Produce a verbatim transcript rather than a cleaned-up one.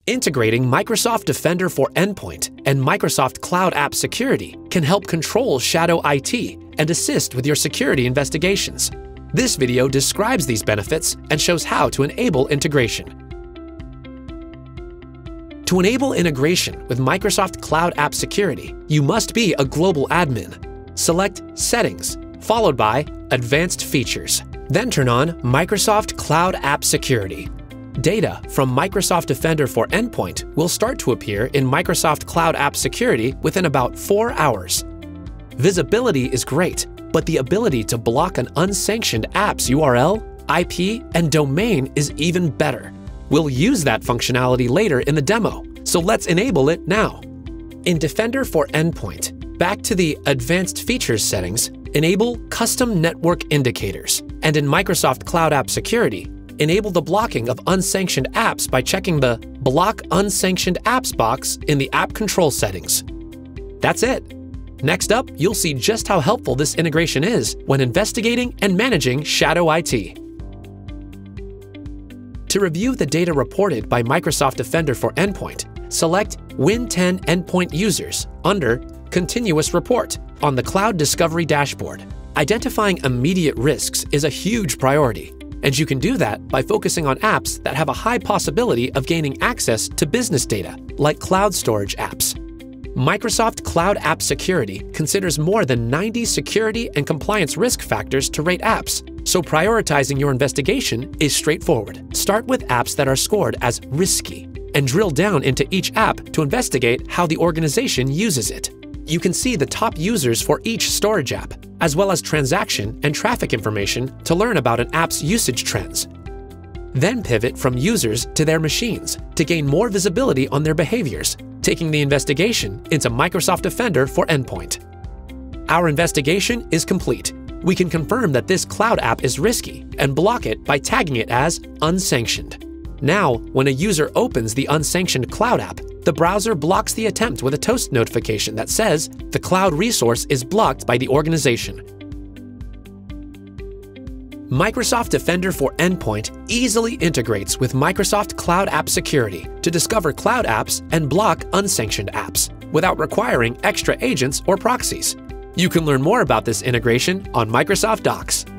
Integrating Microsoft Defender for Endpoint and Microsoft Cloud App Security can help control shadow I T and assist with your security investigations. This video describes these benefits and shows how to enable integration. To enable integration with Microsoft Cloud App Security, you must be a global admin. Select Settings, followed by Advanced Features. Then turn on Microsoft Cloud App Security. Data from Microsoft Defender for Endpoint will start to appear in Microsoft Cloud App Security within about four hours. Visibility is great, but the ability to block an unsanctioned app's U R L, I P, and domain is even better. We'll use that functionality later in the demo, so let's enable it now. In Defender for Endpoint, back to the Advanced Features settings, enable Custom Network Indicators, and in Microsoft Cloud App Security, enable the blocking of unsanctioned apps by checking the Block Unsanctioned Apps box in the App Control settings. That's it. Next up, you'll see just how helpful this integration is when investigating and managing shadow I T. To review the data reported by Microsoft Defender for Endpoint, select Win ten Endpoint Users under Continuous Report on the Cloud Discovery dashboard. Identifying immediate risks is a huge priority, and you can do that by focusing on apps that have a high possibility of gaining access to business data, like cloud storage apps. Microsoft Cloud App Security considers more than ninety security and compliance risk factors to rate apps, so prioritizing your investigation is straightforward. Start with apps that are scored as risky, and drill down into each app to investigate how the organization uses it. You can see the top users for each storage app, as well as transaction and traffic information to learn about an app's usage trends. Then pivot from users to their machines to gain more visibility on their behaviors, taking the investigation into Microsoft Defender for Endpoint. Our investigation is complete. We can confirm that this cloud app is risky and block it by tagging it as unsanctioned. Now, when a user opens the unsanctioned cloud app, the browser blocks the attempt with a toast notification that says the cloud resource is blocked by the organization. Microsoft Defender for Endpoint easily integrates with Microsoft Cloud App Security to discover cloud apps and block unsanctioned apps without requiring extra agents or proxies. You can learn more about this integration on Microsoft Docs.